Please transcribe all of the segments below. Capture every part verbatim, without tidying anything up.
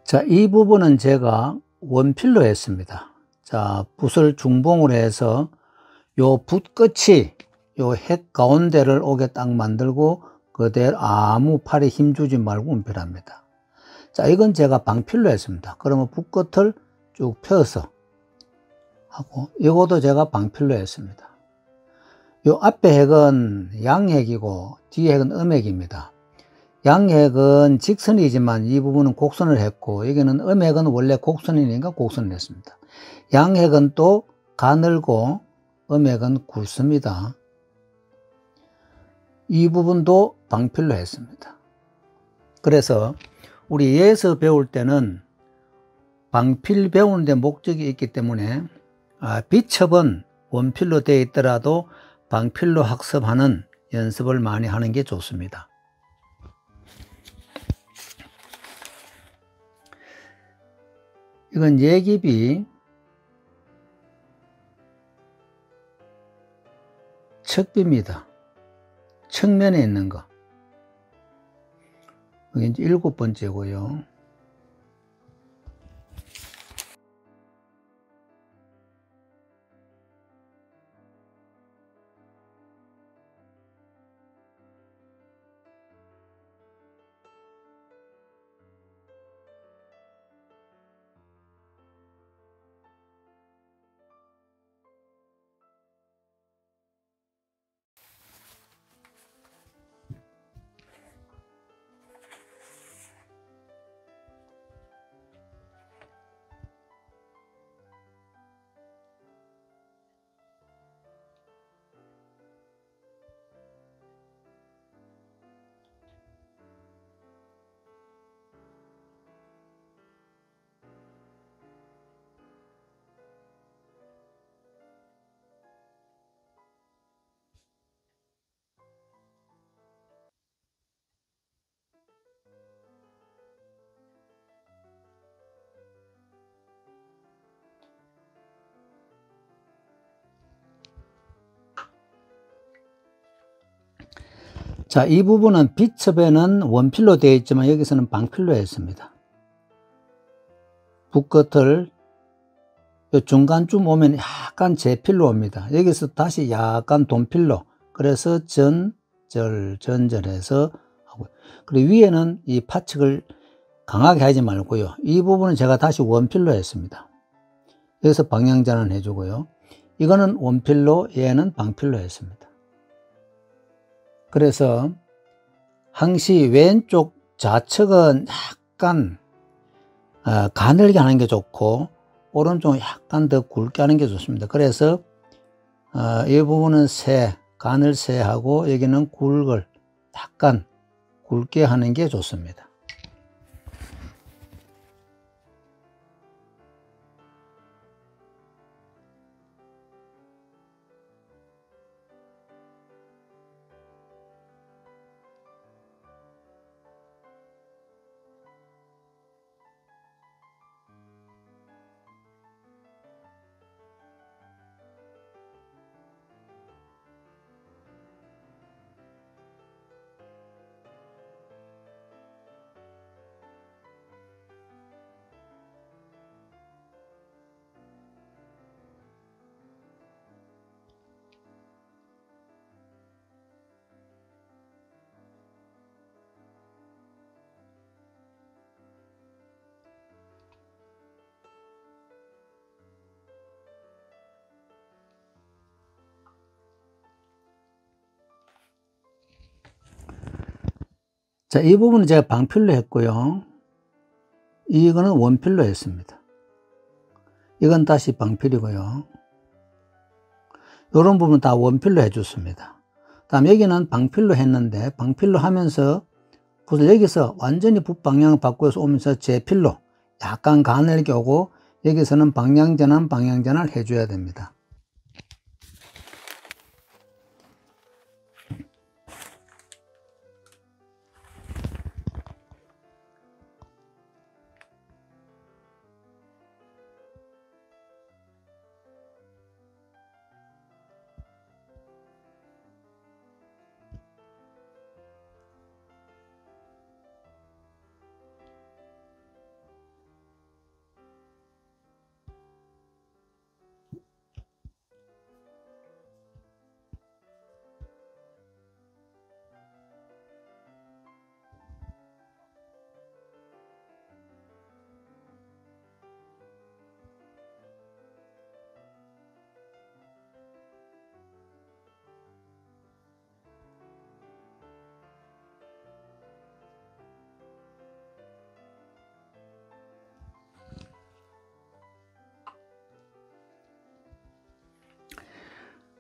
자, 이 부분은 제가 원필로 했습니다. 자, 붓을 중봉으로 해서 요 붓 끝이 요 핵 가운데를 오게 딱 만들고 그대로 아무 팔에 힘주지 말고 운필합니다. 자, 이건 제가 방필로 했습니다. 그러면 붓 끝을 쭉 펴서 하고, 이것도 제가 방필로 했습니다. 요 앞에 핵은 양핵이고 뒤에 핵은 음핵입니다. 양핵은 직선이지만 이 부분은 곡선을 했고, 여기는 음핵은 원래 곡선이니까 곡선을 했습니다. 양핵은 또 가늘고 음핵은 굵습니다. 이 부분도 방필로 했습니다. 그래서 우리 예서 배울 때는 방필 배우는 데 목적이 있기 때문에 아, 비첩은 원필로 되어 있더라도 방필로 학습하는 연습을 많이 하는 게 좋습니다. 이건 예깁이 척비입니다. 측면에 있는 거. 여기 이제 일곱 번째고요. 자, 이 부분은 비첩에는 원필로 되어 있지만 여기서는 방필로 했습니다. 붓 끝을 중간쯤 오면 약간 제필로 옵니다. 여기서 다시 약간 돈필로, 그래서 전, 절, 전절해서 하고, 그리고 위에는 이 파측을 강하게 하지 말고요. 이 부분은 제가 다시 원필로 했습니다. 여기서 방향전환 해주고요. 이거는 원필로, 얘는 방필로 했습니다. 그래서 항시 왼쪽 좌측은 약간 어, 가늘게 하는 게 좋고 오른쪽은 약간 더 굵게 하는 게 좋습니다. 그래서 어, 이 부분은 세, 가늘 세하고 여기는 굵을 약간 굵게 하는 게 좋습니다. 자, 이 부분은 제가 방필로 했고요. 이거는 원필로 했습니다. 이건 다시 방필이고요. 이런 부분 다 원필로 해줬습니다. 다음 여기는 방필로 했는데 방필로 하면서 붓을 여기서 완전히 붓 방향을 바꿔서 오면서 제필로 약간 가늘게 오고 여기서는 방향전환 방향전환을 해줘야 됩니다.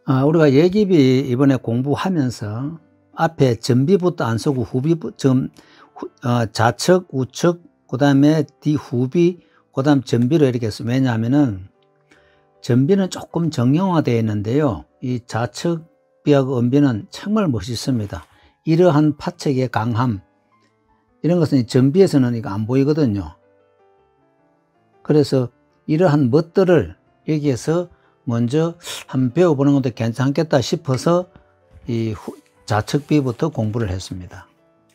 아, 우리가 예기비 이번에 공부하면서 앞에 전비부터 안 쓰고 후비, 점, 후, 어, 좌측, 우측, 그 다음에 뒤후비, 그 다음 전비로 이렇게 했어요. 왜냐하면은 전비는 조금 정형화되어 있는데요. 이 좌측비하고 음비는 정말 멋있습니다. 이러한 파책의 강함, 이런 것은 전비에서는 이거 안 보이거든요. 그래서 이러한 멋들을 여기에서 먼저 한번 배워보는 것도 괜찮겠다 싶어서 이 좌측비부터 공부를 했습니다.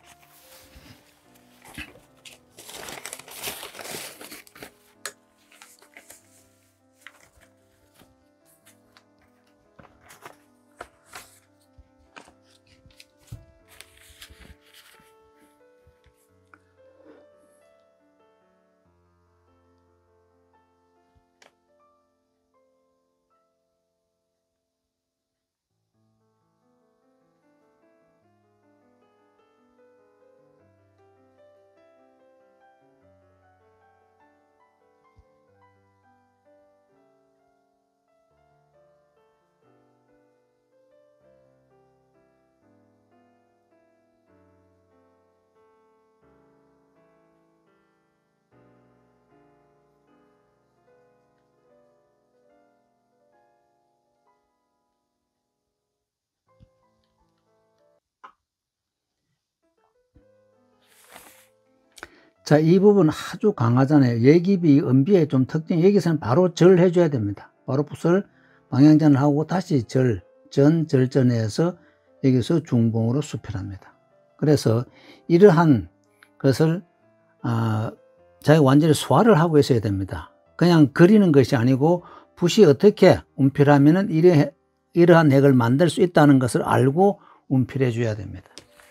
자, 이 부분 아주 강하잖아요. 예기비, 음비의 좀 특징, 여기서는 바로 절 해줘야 됩니다. 바로 붓을 방향전을 하고 다시 절, 전, 절전해서 여기서 중봉으로 수필합니다. 그래서 이러한 것을, 아, 자기가 완전히 소화를 하고 있어야 됩니다. 그냥 그리는 것이 아니고 붓이 어떻게 운필하면은 이러, 이러한 핵을 만들 수 있다는 것을 알고 운필해 줘야 됩니다.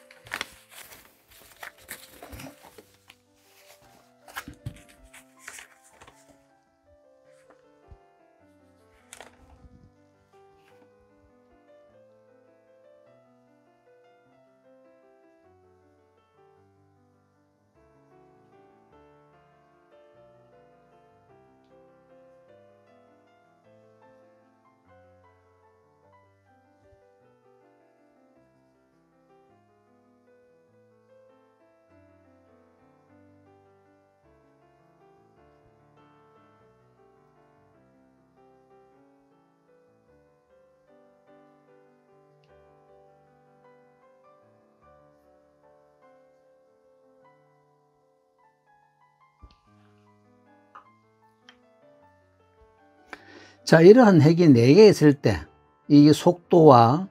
자, 이러한 핵이 네 개 있을 때, 이 속도와,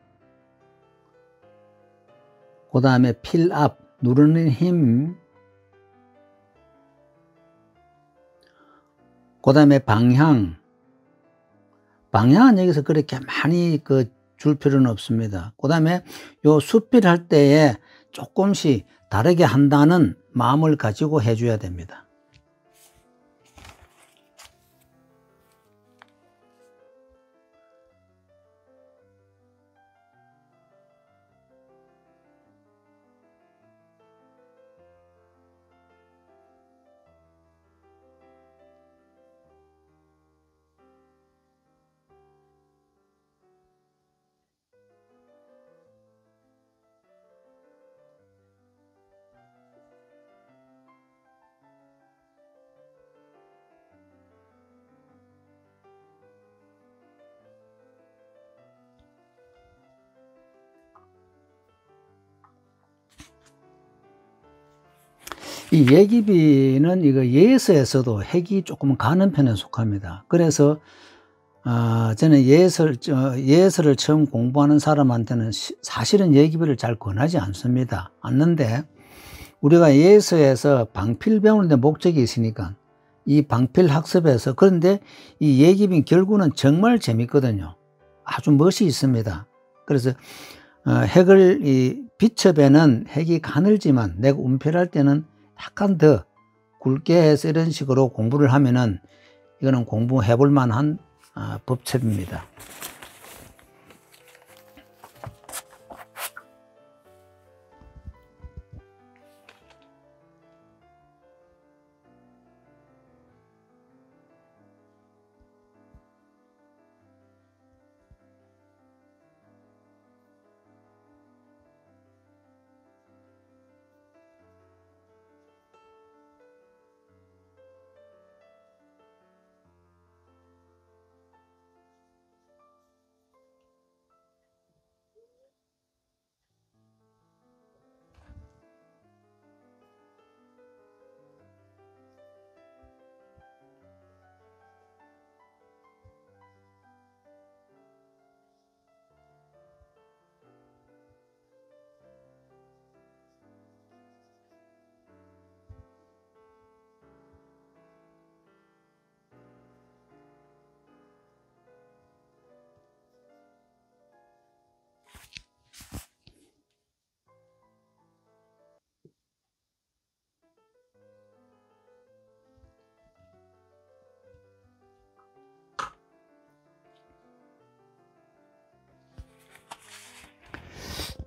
그 다음에 필압, 누르는 힘, 그 다음에 방향. 방향은 여기서 그렇게 많이 그 줄 필요는 없습니다. 그 다음에 요 수필할 때에 조금씩 다르게 한다는 마음을 가지고 해줘야 됩니다. 이 예기비는 이거 예서에서도 핵이 조금 가는 편에 속합니다. 그래서 어, 저는 예설, 예설을 처음 공부하는 사람한테는 시, 사실은 예기비를 잘 권하지 않습니다. 않는데 우리가 예서에서 방필 배우는데 목적이 있으니까 이 방필 학습에서, 그런데 이 예기비 결국은 정말 재밌거든요. 아주 멋이 있습니다. 그래서 어, 핵을 이 비첩에는 핵이 가늘지만 내가 운필할 때는 약간 더 굵게 해서 이런 식으로 공부를 하면은 이거는 공부해 볼 만한 아, 법첩입니다.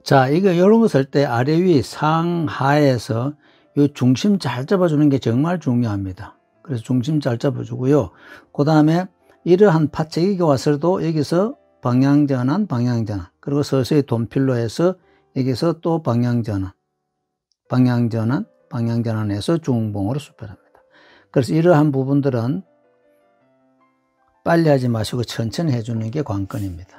자, 이거 이런 거 쓸 때 아래 위 상하에서 이 중심 잘 잡아주는 게 정말 중요합니다. 그래서 중심 잘 잡아주고요. 그 다음에 이러한 파채기가 왔어도 여기서 방향전환, 방향전환. 그리고 서서히 돈필로해서 여기서 또 방향전환, 방향전환, 방향전환해서 중봉으로 수평합니다. 그래서 이러한 부분들은 빨리 하지 마시고 천천히 해주는 게 관건입니다.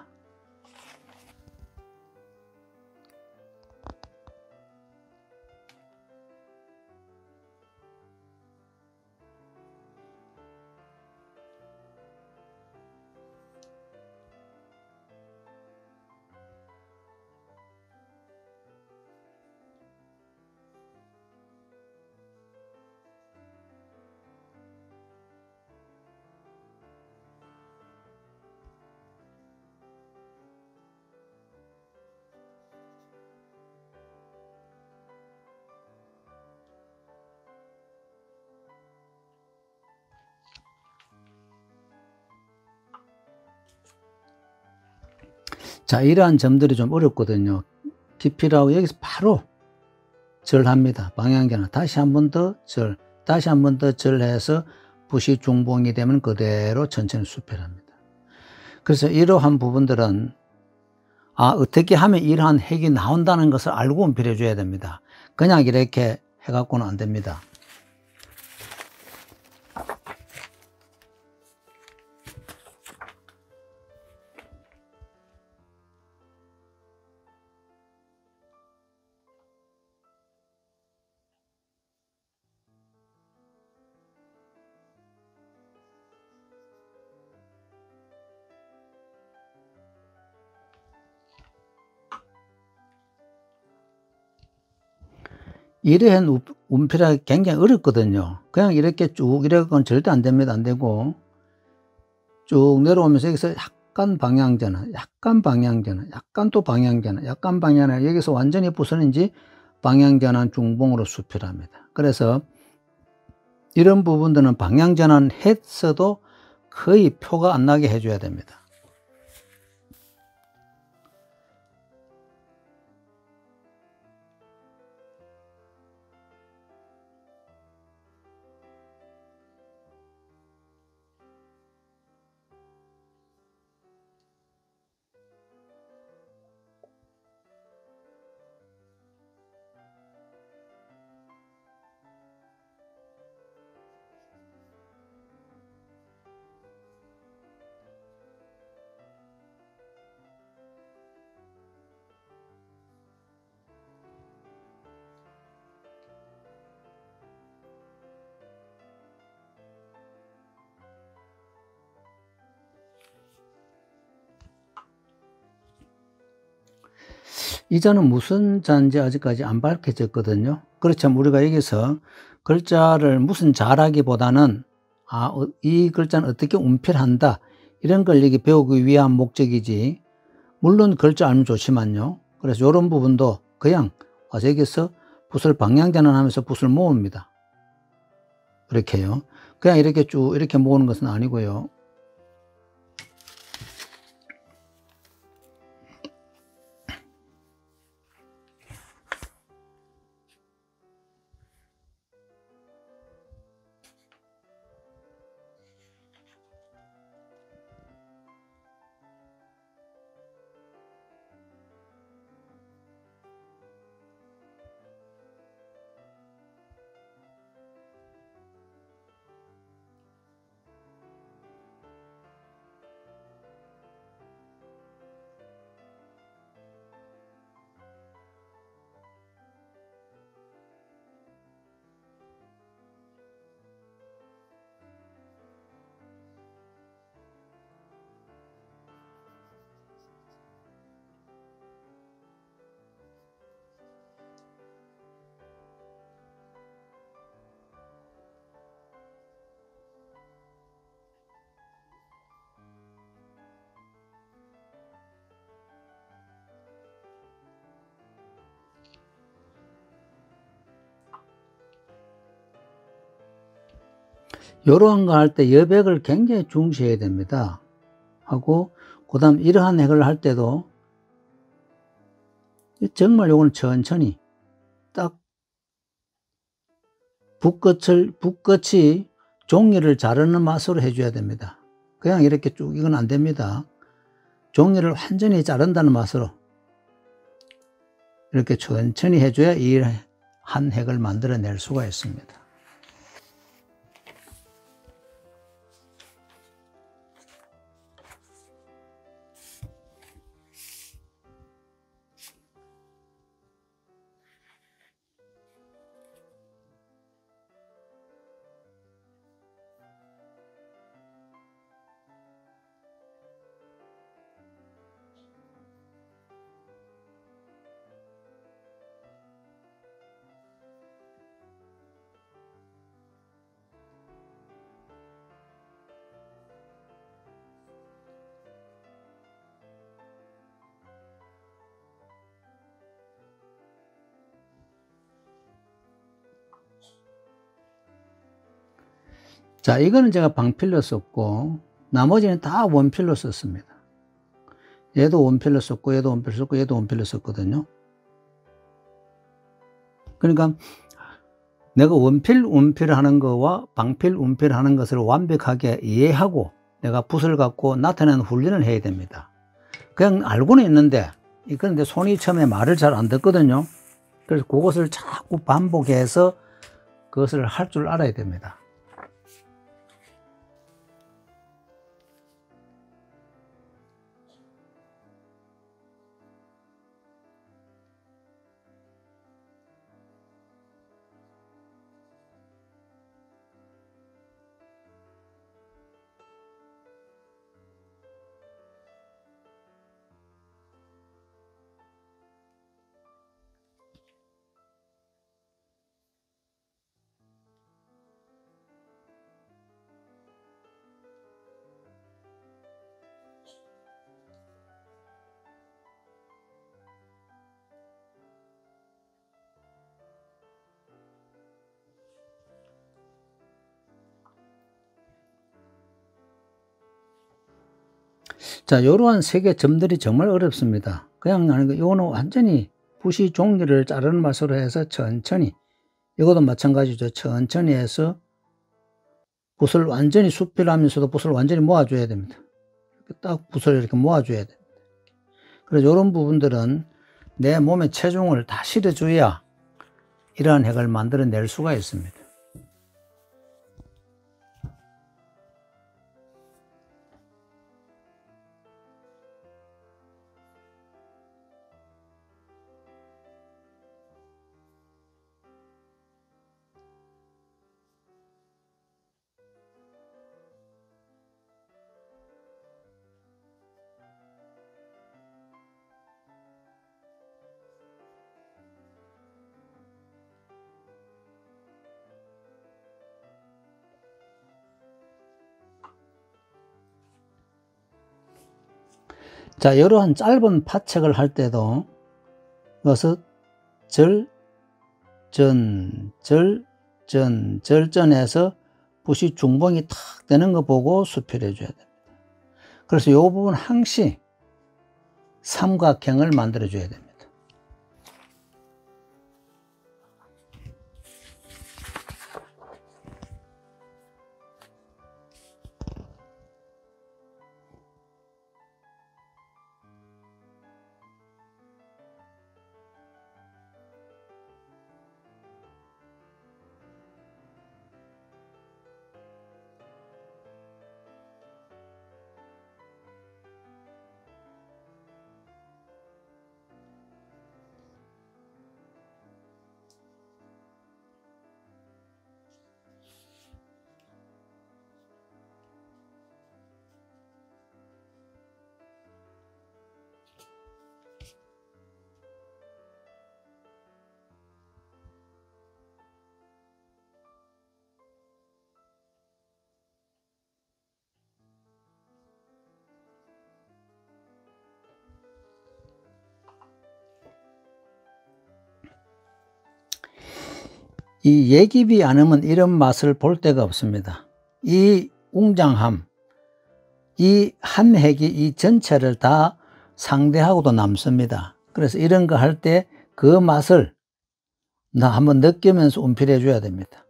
자, 이러한 점들이 좀 어렵거든요. 깊이라고 여기서 바로 절합니다. 방향전환. 다시 한 번 더 절, 다시 한 번 더 절해서 붓이 중봉이 되면 그대로 천천히 수평합니다. 그래서 이러한 부분들은 아, 어떻게 하면 이러한 핵이 나온다는 것을 알고 운필해 줘야 됩니다. 그냥 이렇게 해갖고는 안 됩니다. 이러한 운필하기 굉장히 어렵거든요. 그냥 이렇게 쭉 이래갖고는 절대 안 됩니다. 안 되고 쭉 내려오면서 여기서 약간 방향전환, 약간 방향전환, 약간 또 방향전환, 약간 방향전환. 여기서 완전히 부서는지 방향전환 중봉으로 수필합니다. 그래서 이런 부분들은 방향전환 했어도 거의 표가 안 나게 해줘야 됩니다. 이 자는 무슨 자인지 아직까지 안 밝혀졌거든요. 그렇지만 우리가 여기서 글자를 무슨 자라기보다는 아, 이 글자는 어떻게 운필한다 이런 걸 여기 배우기 위한 목적이지, 물론 글자 알면 좋지만요. 그래서 이런 부분도 그냥 와서 여기서 붓을 방향전환하면서 붓을 모읍니다. 이렇게요. 그냥 이렇게 쭉 이렇게 모으는 것은 아니고요. 이러한 거 할 때 여백을 굉장히 중시해야 됩니다. 하고 그 다음 이러한 핵을 할 때도 정말 요거는 천천히 딱 붓끝을, 붓끝이 종이를 자르는 맛으로 해줘야 됩니다. 그냥 이렇게 쭉 이건 안 됩니다. 종이를 완전히 자른다는 맛으로 이렇게 천천히 해줘야 이 한 획을 만들어낼 수가 있습니다. 자, 이거는 제가 방필로 썼고 나머지는 다 원필로 썼습니다. 얘도 원필로 썼고 얘도 원필로 썼고 얘도 원필로 썼거든요. 그러니까 내가 원필 원필 하는 거와 방필 원필 하는 것을 완벽하게 이해하고 내가 붓을 갖고 나타내는 훈련을 해야 됩니다. 그냥 알고는 있는데 그런데 손이 처음에 말을 잘 안 듣거든요. 그래서 그것을 자꾸 반복해서 그것을 할 줄 알아야 됩니다. 자, 요러한 세 개 점들이 정말 어렵습니다. 그냥 하는 거, 요거는 완전히 붓이 종이를 자르는 맛으로 해서 천천히, 이것도 마찬가지죠. 천천히 해서 붓을 완전히 수필하면서도 붓을 완전히 모아줘야 됩니다. 딱 붓을 이렇게 모아줘야 됩니다. 그래서 이런 부분들은 내 몸에 체중을 다 실어줘야 이러한 획을 만들어낼 수가 있습니다. 자, 이러한 짧은 파책을 할 때도 여기서 절, 전, 절, 전, 절전해서 붓이 중봉이 탁 되는 거 보고 수필해 줘야 됩니다. 그래서 이 부분 항시 삼각형을 만들어 줘야 됩니다. 이 예기비 않으면 이런 맛을 볼 데가 없습니다. 이 웅장함, 이 한 획이 이 전체를 다 상대하고도 남습니다. 그래서 이런 거 할 때 그 맛을 나 한번 느끼면서 운필해 줘야 됩니다.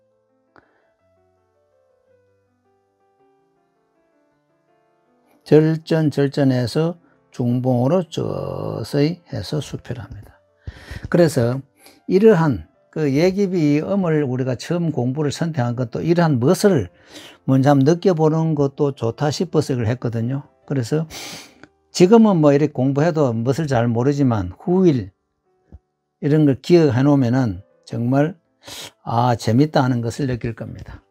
절전 절전해서 중봉으로 저서히 해서 수필합니다. 그래서 이러한 그 예기비 음을 우리가 처음 공부를 선택한 것도 이러한 멋을 먼저 한번 느껴보는 것도 좋다 싶어서 이걸 했거든요. 그래서 지금은 뭐 이렇게 공부해도 멋을 잘 모르지만 후일 이런 걸 기억해 놓으면은 정말 아 재밌다 하는 것을 느낄 겁니다.